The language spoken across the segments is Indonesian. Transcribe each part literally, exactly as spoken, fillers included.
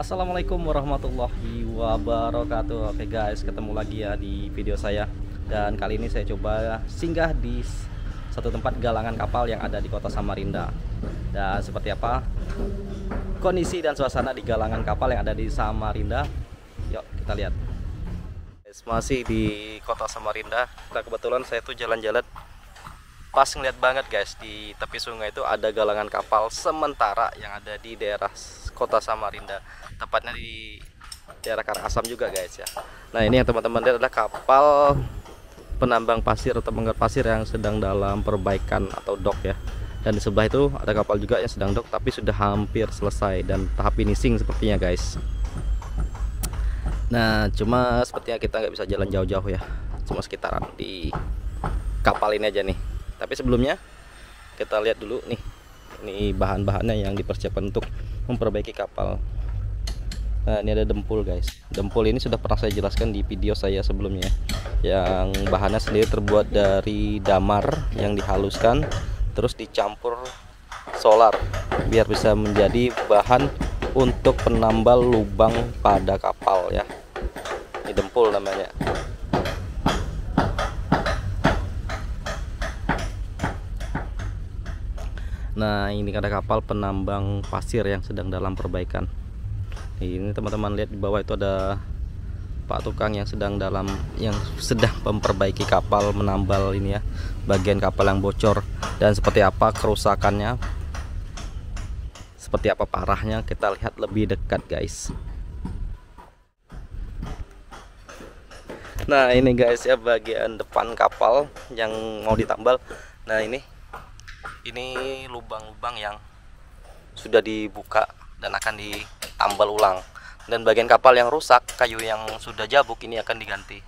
Assalamualaikum warahmatullahi wabarakatuh. Oke guys, ketemu lagi ya di video saya. Dan kali ini saya coba singgah di satu tempat galangan kapal yang ada di kota Samarinda. Dan seperti apa kondisi dan suasana di galangan kapal yang ada di Samarinda, yuk kita lihat. Guys, masih di kota Samarinda. Nah, kebetulan saya tuh jalan-jalan pas ngeliat banget guys, di tepi sungai itu ada galangan kapal sementara yang ada di daerah kota Samarinda, tepatnya di daerah Karangasem juga guys ya. Nah, ini yang teman-teman lihat adalah kapal penambang pasir atau pengangkut pasir yang sedang dalam perbaikan atau dock ya. Dan di sebelah itu ada kapal juga yang sedang dock tapi sudah hampir selesai dan tahap finishing sepertinya guys. Nah, cuma sepertinya kita nggak bisa jalan jauh-jauh ya, cuma sekitaran di kapal ini aja nih. Tapi sebelumnya kita lihat dulu nih, ini bahan-bahannya yang dipersiapkan untuk memperbaiki kapal. Nah, ini ada dempul guys. Dempul ini sudah pernah saya jelaskan di video saya sebelumnya, yang bahannya sendiri terbuat dari damar yang dihaluskan terus dicampur solar biar bisa menjadi bahan untuk penambal lubang pada kapal ya. Ini dempul namanya. Nah, ini ada kapal penambang pasir yang sedang dalam perbaikan. Ini teman-teman lihat di bawah itu ada Pak Tukang yang sedang dalam yang sedang memperbaiki kapal, menambal ini ya, bagian kapal yang bocor. Dan seperti apa kerusakannya, seperti apa parahnya, kita lihat lebih dekat guys. Nah, ini guys ya, bagian depan kapal yang mau ditambal. Nah, ini ini lubang-lubang yang sudah dibuka dan akan ditambal ulang. Dan bagian kapal yang rusak, kayu yang sudah jabuk ini akan diganti.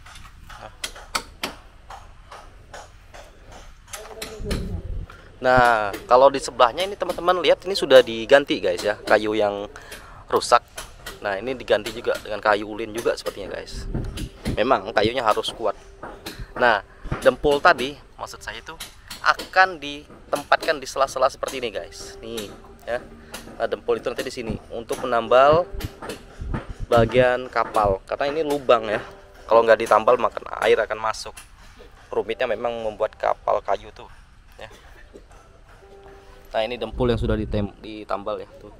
Nah, kalau di sebelahnya ini teman-teman lihat, ini sudah diganti guys ya, kayu yang rusak. Nah, ini diganti juga dengan kayu ulin juga sepertinya guys. Memang kayunya harus kuat. Nah, dempul tadi maksud saya itu akan ditempatkan di sela-sela seperti ini guys. Nih ya. Nah, dempul itu nanti di sini untuk menambal bagian kapal karena ini lubang ya. Kalau nggak ditambal maka air akan masuk. Rumitnya memang membuat kapal kayu tuh ya. Nah, ini dempul yang sudah ditem ditambal ya tuh.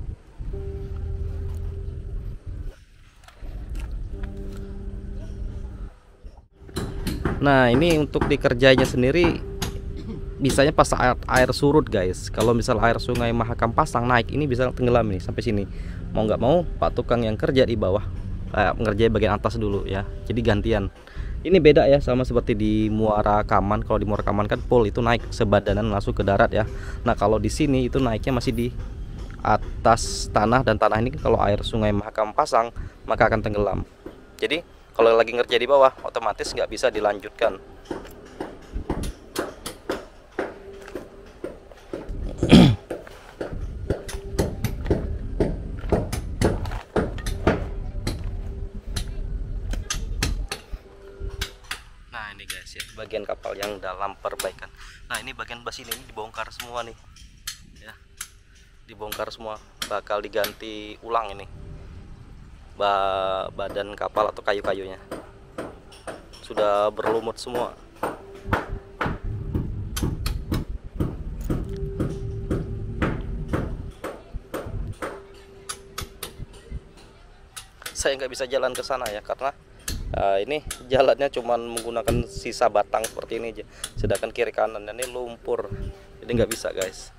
Nah, ini untuk dikerjanya sendiri bisanya pas air, air surut guys. Kalau misal air sungai Mahakam pasang naik, ini bisa tenggelam nih sampai sini. Mau nggak mau Pak Tukang yang kerja di bawah eh, ngerjain bagian atas dulu ya. Jadi gantian. Ini beda ya sama seperti di Muara Kaman. Kalau di Muara Kaman kan pol itu naik sebadanan langsung ke darat ya. Nah, kalau di sini itu naiknya masih di atas tanah, dan tanah ini kalau air sungai Mahakam pasang maka akan tenggelam. Jadi kalau lagi ngerja di bawah otomatis nggak bisa dilanjutkan. Nah, ini guys ya, bagian kapal yang dalam perbaikan. Nah, ini bagian bas ini, ini dibongkar semua nih ya, dibongkar semua, bakal diganti ulang ini ba badan kapal atau kayu-kayunya sudah berlumut semua. Saya nggak bisa jalan ke sana ya karena uh, ini jalannya cuman menggunakan sisa batang seperti ini aja, sedangkan kiri kanan ini lumpur, jadi nggak bisa guys.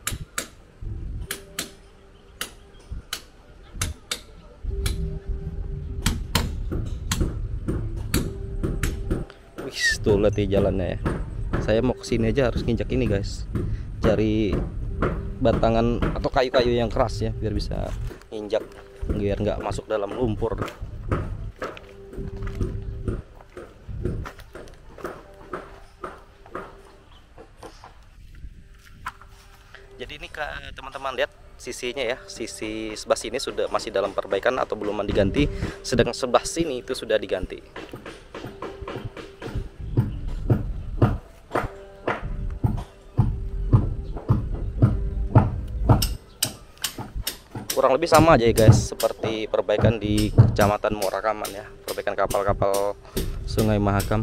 Wih, tuh lihat jalannya ya. Saya mau kesini aja harus nginjak ini guys, cari batangan atau kayu-kayu yang keras ya biar bisa nginjak, biar nggak masuk dalam lumpur. Jadi ini teman-teman lihat sisinya ya, sisi sebelah sini sudah masih dalam perbaikan atau belum diganti, sedangkan sebelah sini itu sudah diganti. kurang lebih sama aja ya guys, seperti perbaikan di Kecamatan Muarakaman ya, perbaikan kapal-kapal Sungai Mahakam.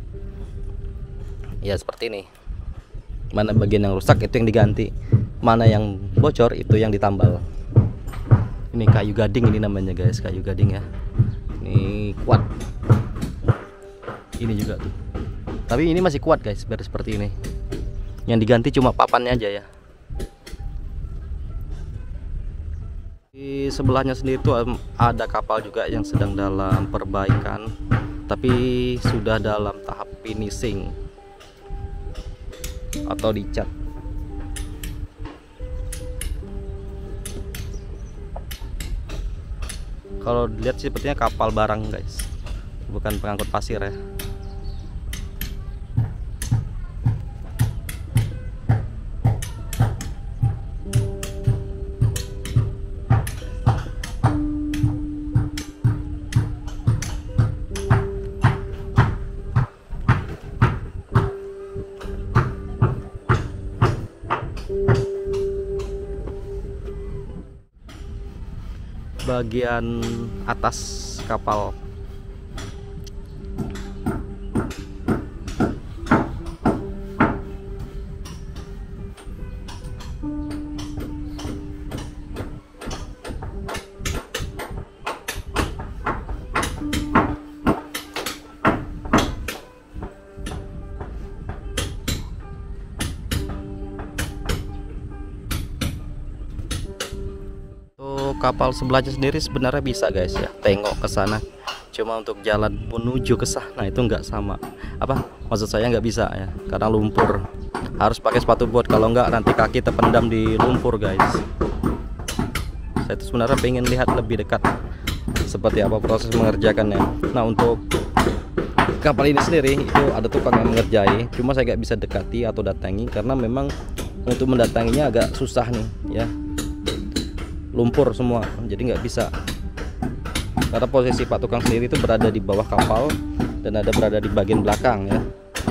Ya seperti ini. Mana bagian yang rusak itu yang diganti, mana yang bocor itu yang ditambal. Ini kayu gading ini namanya guys, kayu gading ya. Ini kuat. Ini juga tuh. Tapi ini masih kuat guys, biar seperti ini. Yang diganti cuma papannya aja ya. Di sebelahnya sendiri tuh ada kapal juga yang sedang dalam perbaikan, tapi sudah dalam tahap finishing atau dicat. Kalau dilihat sih sepertinya kapal barang guys, bukan pengangkut pasir ya. Bagian atas kapal kapal sebelahnya sendiri sebenarnya bisa guys ya, tengok ke sana. Cuma untuk jalan menuju ke sana itu nggak sama. Apa? Maksud saya nggak bisa ya, karena lumpur. Harus pakai sepatu bot, kalau nggak nanti kaki terpendam di lumpur guys. Saya itu sebenarnya pengen lihat lebih dekat seperti apa proses mengerjakannya. Nah untuk kapal ini sendiri itu ada tukang yang mengerjai, cuma saya nggak bisa dekati atau datangi karena memang untuk mendatanginya agak susah nih ya. Lumpur semua, jadi nggak bisa, karena posisi Pak tukang sendiri itu berada di bawah kapal dan ada berada di bagian belakang ya.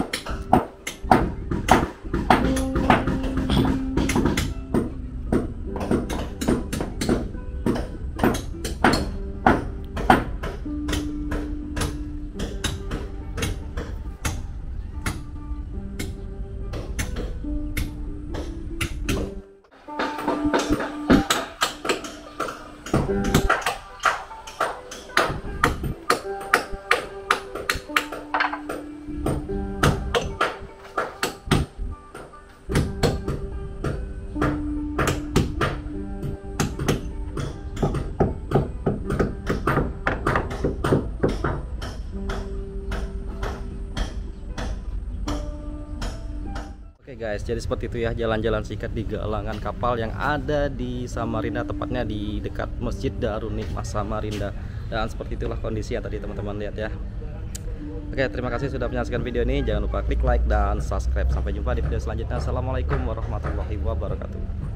Oke guys, jadi seperti itu ya jalan-jalan singkat di galangan kapal yang ada di Samarinda, tepatnya di dekat Masjid Darun Nikmah Samarinda. Dan seperti itulah kondisi yang tadi teman-teman lihat ya. Oke, terima kasih sudah menyaksikan video ini. Jangan lupa klik like dan subscribe. Sampai jumpa di video selanjutnya. Assalamualaikum warahmatullahi wabarakatuh.